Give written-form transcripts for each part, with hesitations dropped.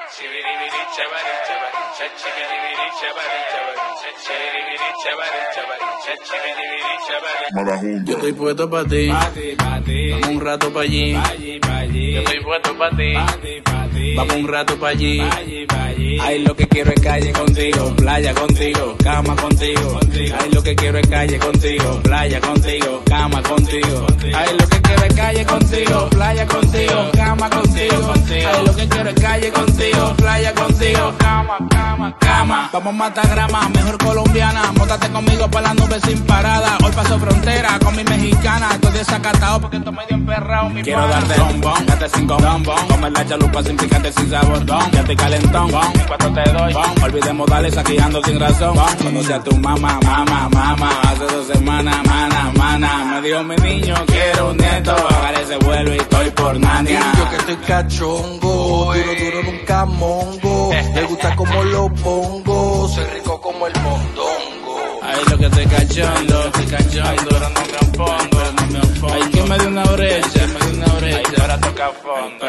Yo estoy puesto pa' ti, vamos un rato pa' allí. Yo estoy puesto pa' ti, vamos un rato pa' allí. Ay, lo que quiero es calle contigo, playa contigo, cama contigo. Ay, lo que quiero es calle contigo, playa contigo, cama contigo. Ay, lo que quiero es calle contigo, playa contigo, cama contigo. Ay, lo que quiero es calle contigo, playa contigo, cama, cama, cama. Vamos a matar grama, mejor colombiana. Móntate conmigo pa' la nube sin parada. Hoy paso frontera con mi mexicana. Estoy desacatado porque estoy medio emperrado. Quiero darte bombón, darte sin bombón. Comer la chalupa sin picante, sin sabor. Ya estoy calentón, cuando te doy. Olvidemos darle saqueando sin razón. Conocí a tu mamá, hace 2 semanas, mana. Me dijo mi niño, quiero un nieto. Parece vuelo y estoy por Nania. Yo que estoy cachongo, duro nunca mongo. Le gusta como lo pongo, soy rico como el mondongo. Ay, lo que estoy cachondo, pero no me opongo. Ay, que me dio una brecha, Ay, para tocar fondo,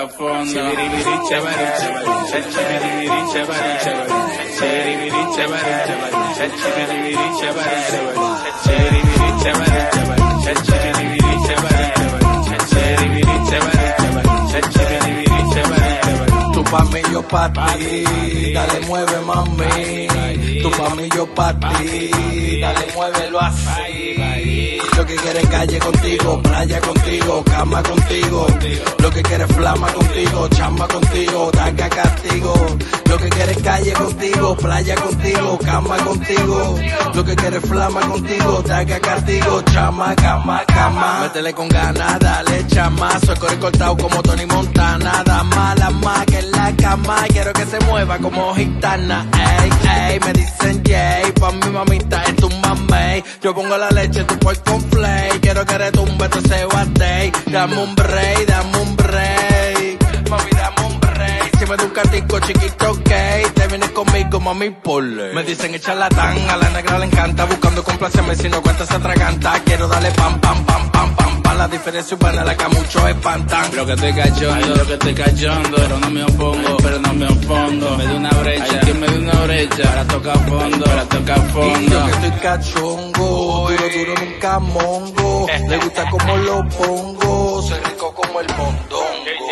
Tú pa' mí, yo pa' ti, dale mueve mami. Tú pa' mí, yo pa' ti, dale muévelo así. Lo que quieres calle contigo, playa contigo, cama contigo. Lo que quieres flama contigo, chamba contigo, taca castigo. Lo que quieres calle contigo, playa contigo, cama contigo. Lo que quieres flama contigo, taca castigo, chama, cama. Métele con ganas, dale chamazo. El core cortado como Tony Montana. Dama la más que en la cama. Quiero que se mueva como gitana. Ey, me dicen Jay. Pa' mi mamita es tu mamey. Yo pongo la leche, tú puedes con flay. Quiero que retumbe todo ese batey. Dame un break. Mami, dame un break. Si me da un catico chiquito, ok. Te vienes conmigo, mami, por ley. Me dicen el charlatán, a la negra le encanta. Buscando complacerme, si no cuenta se atraganta. Quiero darle pam. La diferencia urbana la que mucho espantan. Lo que estoy cachondo, pero no me opongo. Me dio una brecha, ay, que me dio una brecha. Para tocar fondo, Y yo que estoy cachongo, duro nunca mongo. Le gusta como lo pongo, soy rico como el mondongo.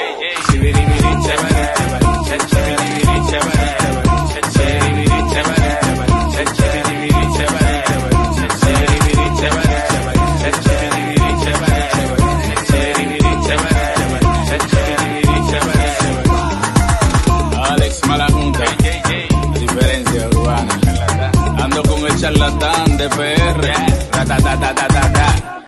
Diferencia urbana. Ando con el charlatán de PR.